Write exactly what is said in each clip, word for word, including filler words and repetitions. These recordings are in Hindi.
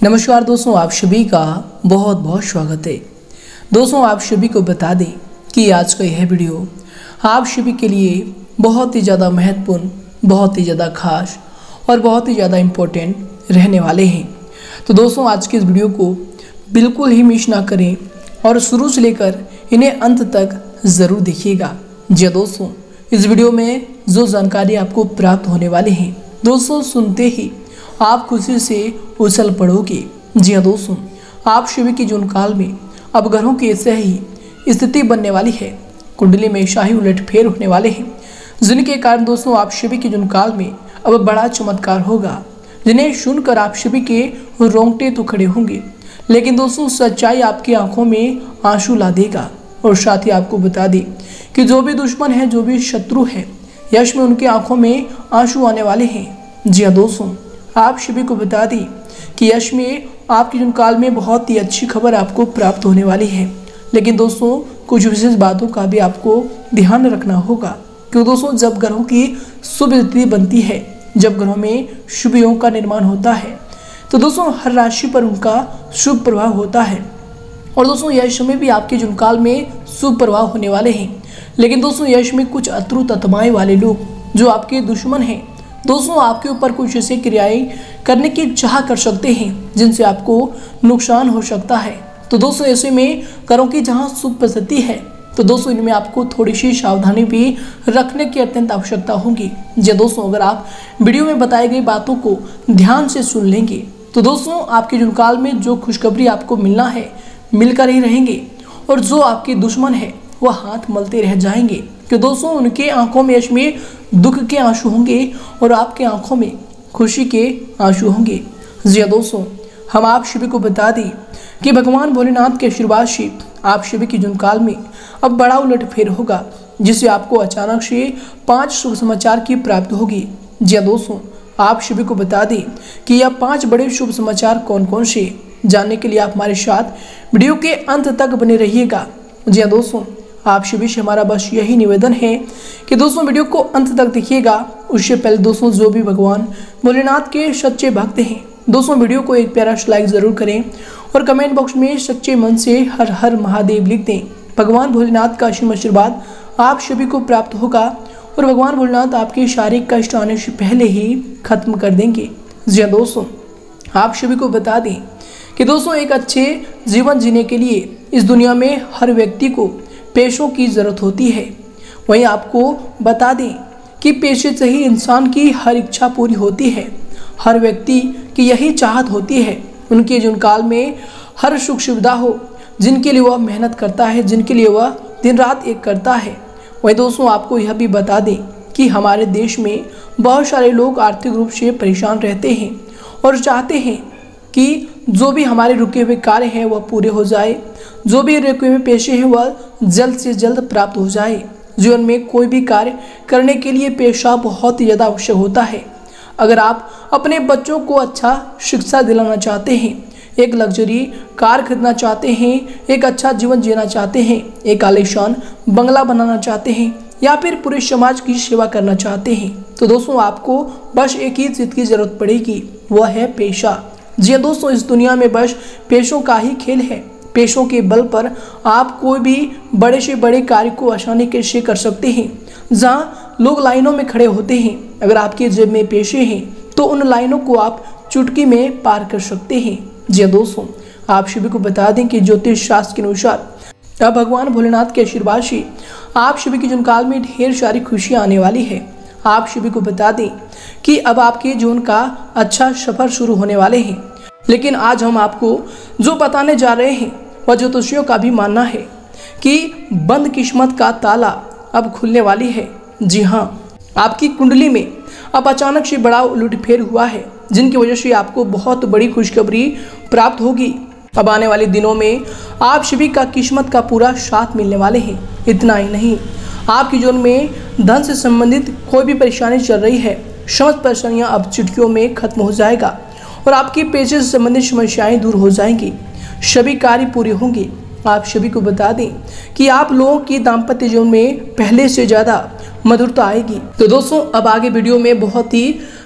नमस्कार दोस्तों, आप सभी का बहुत बहुत स्वागत है। दोस्तों, आप सभी को बता दें कि आज का यह वीडियो आप सभी के लिए बहुत ही ज़्यादा महत्वपूर्ण, बहुत ही ज़्यादा खास और बहुत ही ज़्यादा इम्पोर्टेंट रहने वाले हैं। तो दोस्तों, आज के इस वीडियो को बिल्कुल ही मिस ना करें और शुरू से लेकर इन्हें अंत तक ज़रूर देखिएगा। जी दोस्तों, इस वीडियो में जो जानकारी आपको प्राप्त होने वाली है, दोस्तों सुनते ही आप खुशी से उछल पड़ोगे। जी हाँ दोस्तों, आप सभी के जीवन काल में अब ग्रहों की ऐसे ही स्थिति बनने वाली है, कुंडली में शाही उलटफेर होने वाले हैं, जिनके कारण दोस्तों आप सभी के जीवन काल में अब बड़ा चमत्कार होगा, जिन्हें सुनकर आप सभी के रोंगटे तो खड़े होंगे, लेकिन दोस्तों सच्चाई आपकी आंखों में आंसू ला देगा। और साथ ही आपको बता दें कि जो भी दुश्मन है, जो भी शत्रु है, यश में उनकी आंखों में आंसू आने वाले हैं। जी हाँ दोस्तों, आप सभी को बता दें कि यश में आपके जीवन काल में बहुत ही अच्छी खबर आपको प्राप्त होने वाली है, लेकिन दोस्तों कुछ विशेष बातों का भी आपको ध्यान रखना होगा। क्योंकि दोस्तों जब ग्रहों की शुभ स्थिति बनती है, जब ग्रहों में शुभ योग का निर्माण होता है, तो दोस्तों हर राशि पर उनका शुभ प्रभाव होता है। और दोस्तों यश में भी आपके जीवन काल में शुभ प्रभाव होने वाले हैं, लेकिन दोस्तों यश में कुछ अतृप्त आत्माएं वाले लोग जो आपके दुश्मन हैं, दोस्तों आपके ऊपर कुछ ऐसी क्रियाएं करने की चाह कर सकते हैं जिनसे आपको नुकसान हो सकता है। तो दोस्तों ऐसे में ग्रहों की जहां शुभ स्थिति है, तो दोस्तों इनमें आपको थोड़ी सी सावधानी भी रखने की अत्यंत आवश्यकता होगी। जी दोस्तों, अगर आप वीडियो में बताई गई बातों को ध्यान से सुन लेंगे, तो दोस्तों आपके जीवन काल में जो खुशखबरी आपको मिलना है मिलकर ही रहेंगे, और जो आपके दुश्मन है वह हाथ मलते रह जाएंगे। कि दोस्तों उनके आंखों में यश में दुख के आंसू होंगे और आपके आंखों में खुशी के आंसू होंगे। जी दोस्तों, हम आप सभी को बता दें कि भगवान भोलेनाथ के आशीर्वाद से आप सभी के जीवन काल में अब बड़ा उलटफेर होगा, जिससे आपको अचानक से पांच शुभ समाचार की प्राप्ति होगी। जी दोस्तों, आप सभी को बता दें कि यह पांच बड़े शुभ समाचार कौन कौन से, जानने के लिए आप हमारे साथ वीडियो के अंत तक बने रहिएगा। जी दोस्तों, आप सभी से हमारा बस यही निवेदन है कि दोस्तों वीडियो को अंत तक देखिएगा। उससे पहले दोस्तों जो भी भगवान भोलेनाथ के सच्चे भक्त हैं, दोस्तों वीडियो को एक प्यारा लाइक जरूर करें और कमेंट बॉक्स में सच्चे मन से हर हर महादेव लिख दें। भगवान भोलेनाथ का असीम आशीर्वाद आप सभी को प्राप्त होगा और भगवान भोलेनाथ आपके शारीरिक कष्ट आने से पहले ही खत्म कर देंगे। जी दोस्तों, आप सभी को बता दें कि दोस्तों एक अच्छे जीवन जीने के लिए इस दुनिया में हर व्यक्ति को पेशों की ज़रूरत होती है। वहीं आपको बता दें कि पेशे से ही इंसान की हर इच्छा पूरी होती है। हर व्यक्ति की यही चाहत होती है उनके जीवन काल में हर सुख सुविधा हो, जिनके लिए वह मेहनत करता है, जिनके लिए वह दिन रात एक करता है। वहीं दोस्तों आपको यह भी बता दें कि हमारे देश में बहुत सारे लोग आर्थिक रूप से परेशान रहते हैं और चाहते हैं कि जो भी हमारे रुके हुए कार्य हैं वह पूरे हो जाए, जो भी रुके हुए पेशे हैं वह जल्द से जल्द प्राप्त हो जाए। जीवन में कोई भी कार्य करने के लिए पेशा बहुत ही ज़्यादा आवश्यक होता है। अगर आप अपने बच्चों को अच्छा शिक्षा दिलाना चाहते हैं, एक लग्जरी कार खरीदना चाहते हैं, एक अच्छा जीवन जीना चाहते हैं, एक आलीशान बंगला बनाना चाहते हैं, या फिर पूरे समाज की सेवा करना चाहते हैं, तो दोस्तों आपको बस एक ही चीज़ की ज़रूरत पड़ेगी, वह है पेशा। जी दोस्तों, इस दुनिया में बस पेशों का ही खेल है। पेशों के बल पर आप कोई भी बड़े से बड़े कार्य को आसानी के से कर सकते हैं। जहां लोग लाइनों में खड़े होते हैं, अगर आपके जेब में पेशे हैं तो उन लाइनों को आप चुटकी में पार कर सकते हैं। जी दोस्तों, आप सभी को बता दें कि ज्योतिष शास्त्र के अनुसार अब भगवान भोलेनाथ के आशीर्वाद से आप सभी के जीवन काल में ढेर सारी खुशियाँ आने वाली है। आप सभी को बता दें कि अब आपके जीवन का अच्छा सफर शुरू होने वाले हैं। लेकिन आज हम आपको जो बताने जा रहे हैं वह ज्योतिषियों का भी मानना है कि बंद किस्मत का ताला अब खुलने वाली है। जी हाँ, आपकी कुंडली में अब अचानक से बड़ा उलटफेर हुआ है, जिनकी वजह से आपको बहुत बड़ी खुशखबरी प्राप्त होगी। अब आने वाले दिनों में आप सभी का किस्मत का पूरा साथ मिलने वाले हैं। इतना ही नहीं, आपके जीवन में धन से संबंधित कोई भी परेशानी चल रही है, समस्त परेशानियां अब चुटकियों में खत्म हो जाएगा और आपके पेशे से संबंधित समस्याएं दूर हो जाएंगी, सभी कार्य पूरे होंगे। आप सभी को बता दें कि आप लोगों की दाम्पत्य जीवन में पहले से ज़्यादा मधुरता आएगी। तो दोस्तों अब आगे वीडियो में बहुत ही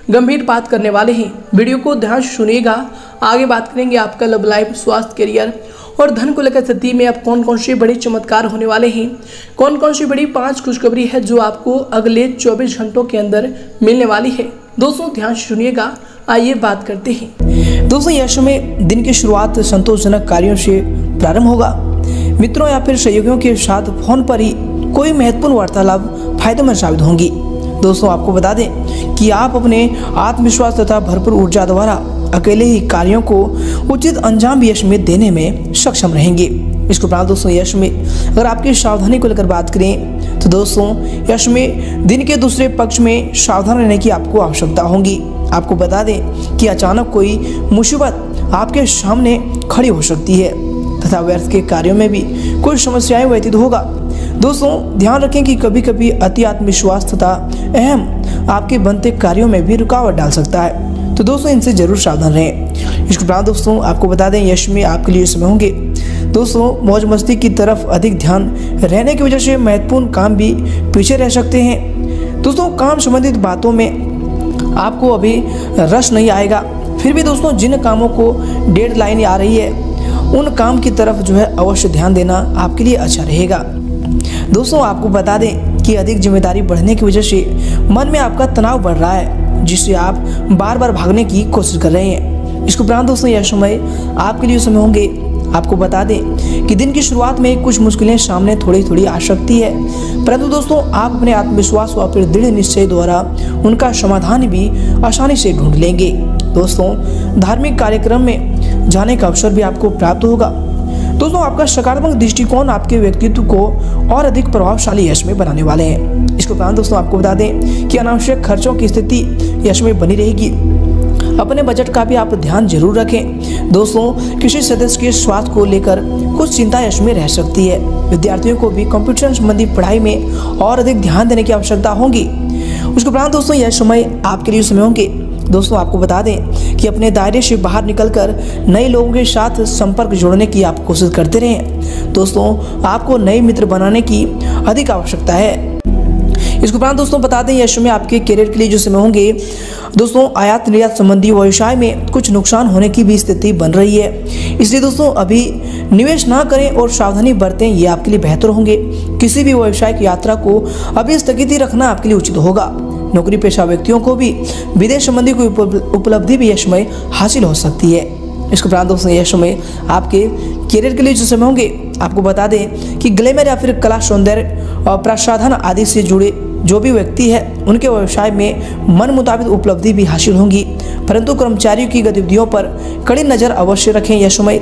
गंभीर बात करने वाले हैं। वीडियो को ध्यान से सुनिएगा। आगे बात करेंगे आपका लव लाइफ, स्वास्थ्य, करियर और धन को लेकर स्थिति में अब कौन कौन से बड़े चमत्कार होने वाले हैं, कौन कौन सी बड़ी पांच खुशखबरी है जो आपको अगले चौबीस घंटों के अंदर मिलने वाली है। दोस्तों ध्यान से सुनिएगा। आइए बात करते हैं। दोस्तों यह समय दिन की शुरुआत संतोषजनक कार्यों से प्रारंभ होगा। मित्रों या फिर सहयोगियों के साथ फोन पर ही कोई महत्वपूर्ण वार्तालाप फायदेमंद साबित होंगी। दोस्तों आपको बता दें कि आप अपने आत्मविश्वास तथा भरपूर ऊर्जा द्वारा अकेले ही कार्यों को उचित अंजाम यश में देने में सक्षम रहेंगे। इसके उपरांत दोस्तों यश में अगर आपकी सावधानी को लेकर बात करें तो दोस्तों यश में दिन के दूसरे पक्ष में सावधान रहने की आपको आवश्यकता होगी। आपको बता दें कि अचानक कोई मुसीबत आपके सामने खड़ी हो सकती है तथा व्यर्थ के कार्यों में भी कुछ समस्याएं व्यतीत होगा। दोस्तों ध्यान रखें कि कभी कभी अति आत्मविश्वास तथा अहम आपके बनते कार्यों में भी रुकावट डाल सकता है, तो दोस्तों इनसे जरूर सावधान रहें। इसके उपरांत दोस्तों आपको बता दें यश में आपके लिए समय होंगे। दोस्तों मौज मस्ती की तरफ अधिक ध्यान रहने की वजह से महत्वपूर्ण काम भी पीछे रह सकते हैं। दोस्तों काम संबंधित बातों में आपको अभी रस नहीं आएगा, फिर भी दोस्तों जिन कामों को डेडलाइन आ रही है उन काम की तरफ जो है अवश्य ध्यान देना आपके लिए अच्छा रहेगा। दोस्तों आपको बता दें कि अधिक जिम्मेदारी बढ़ने की वजह से मन में आपका तनाव बढ़ रहा है, जिससे आप बार बार भागने की कोशिश कर रहे हैं। इसके उपरांत दोस्तों यह समय आपके लिए समय होंगे। आपको बता दें कि दिन की शुरुआत में कुछ मुश्किलें सामने थोड़ी थोड़ी आ सकती है, परंतु दोस्तों आप अपने आत्मविश्वास व फिर दृढ़ निश्चय द्वारा उनका समाधान भी आसानी से ढूंढ लेंगे। दोस्तों धार्मिक कार्यक्रम में जाने का अवसर भी आपको प्राप्त होगा। दोस्तों आपका सकारात्मक दृष्टिकोण आपके व्यक्तित्व को और अधिक प्रभावशाली यश में बनाने वाले हैं। इसके उपरांत दोस्तों आपको बता दें कि अनावश्यक खर्चों की स्थिति यश में बनी रहेगी। अपने बजट का भी आप ध्यान जरूर रखें। दोस्तों किसी सदस्य के स्वास्थ्य को लेकर कुछ चिंता यश में रह सकती है। विद्यार्थियों को भी कंप्यूटर संबंधी पढ़ाई में और अधिक ध्यान देने की आवश्यकता होगी। उसके उपरांत दोस्तों यह समय आपके लिए समय होंगे। दोस्तों आपको बता दें कि अपने दायरे से बाहर निकलकर नए लोगों के साथ संपर्क जोड़ने की आप कोशिश करते रहें। दोस्तों आपको नए मित्र बनाने की अधिक आवश्यकता है। इसके उपरांत दोस्तों बता दें यह समय आपके करियर के लिए जो समय होंगे। दोस्तों आयात निर्यात संबंधी व्यवसाय में कुछ नुकसान होने की भी स्थिति बन रही है, इसलिए दोस्तों अभी निवेश ना करें और सावधानी बरतें, ये आपके लिए बेहतर होंगे। किसी भी व्यवसाय की यात्रा को अभी स्थगित रखना आपके लिए उचित होगा। नौकरी पेशा व्यक्तियों को भी विदेश संबंधी कोई उपलब्धि भी यह समय हासिल हो सकती है। इसके उपरांत दोस्तों यह समय आपके करियर के लिए जो समय होंगे। आपको बता दें कि ग्लैमर या फिर कला, सौंदर्य और प्रसाधन आदि से जुड़े जो भी व्यक्ति है उनके व्यवसाय में मन मुताबिक उपलब्धि भी हासिल होंगी, परंतु कर्मचारियों की गतिविधियों पर कड़ी नज़र अवश्य रखें यह समय।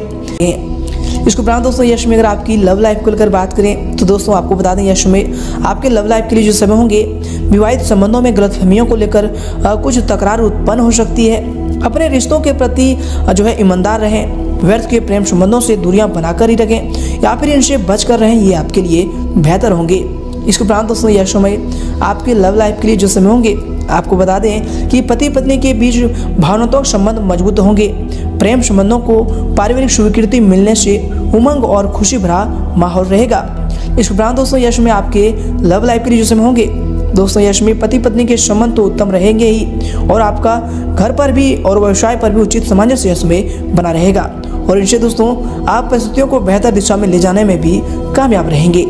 इसके उपरांत दोस्तों यश में अगर आपकी लव लाइफ को लेकर बात करें तो दोस्तों आपको बता दें यश में आपके लव लाइफ के लिए जो समय होंगे। विवाहित संबंधों में गलतफहमियों को लेकर कुछ तकरार उत्पन्न हो सकती है। अपने रिश्तों के प्रति जो है ईमानदार रहें। व्यर्थ के प्रेम संबंधों से दूरियां बनाकर ही रखें या फिर इनसे बच कर रहें, ये आपके लिए बेहतर होंगे। इसके उपरांत दोस्तों यह समय आपके लव लाइफ के लिए जो समय होंगे। आपको बता दें कि पति पत्नी के बीच भावनात्मक संबंध मजबूत होंगे। प्रेम संबंधों को पारिवारिक स्वीकृति मिलने से उमंग और खुशी भरा माहौल रहेगा। इस उपरांत दोस्तों यश में आपके लव लाइफ के लिए जो समय होंगे। दोस्तों यश में पति पत्नी के संबंध तो उत्तम रहेंगे ही, और आपका घर पर भी और व्यवसाय पर भी उचित सामंजस्य यश में बना रहेगा, और इनसे दोस्तों आप परिस्थितियों को बेहतर दिशा में ले जाने में भी कामयाब रहेंगे।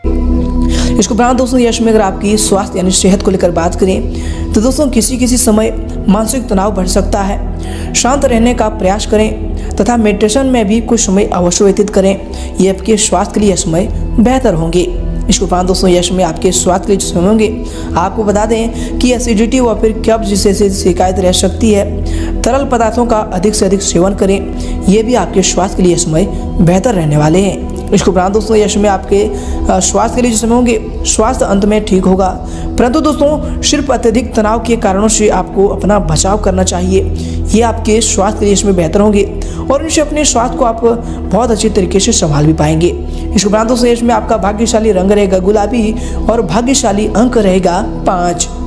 इसके उपरांत दोस्तों यश में अगर आपकी स्वास्थ्य यानी सेहत को लेकर बात करें तो दोस्तों किसी किसी समय मानसिक तनाव बढ़ सकता है। शांत रहने का प्रयास करें तथा मेडिटेशन में भी कुछ समय अवश्य व्यतीत करें, ये आपके स्वास्थ्य के लिए समय बेहतर होंगे। इसके उपरांत दोस्तों यश में आपके स्वास्थ्य के लिए समय होंगे। आपको बता दें कि एसिडिटी व फिर कब्ज जैसे शिकायत रह सकती है। तरल पदार्थों का अधिक से अधिक सेवन करें, ये भी आपके स्वास्थ्य के लिए समय बेहतर रहने वाले हैं। इसके उपरांत दोस्तों यश में आपके स्वास्थ्य के लिए जो समय होंगे, स्वास्थ्य अंत में ठीक होगा, परंतु दोस्तों सिर्फ अत्यधिक तनाव के कारणों से आपको अपना बचाव करना चाहिए, ये आपके स्वास्थ्य के लिए इसमें बेहतर होंगे, और इनसे अपने स्वास्थ्य को आप बहुत अच्छे तरीके से संभाल भी पाएंगे। इसके उपरांत दोस्तों यश में आपका भाग्यशाली रंग रहेगा गुलाबी और भाग्यशाली अंक रहेगा पाँच।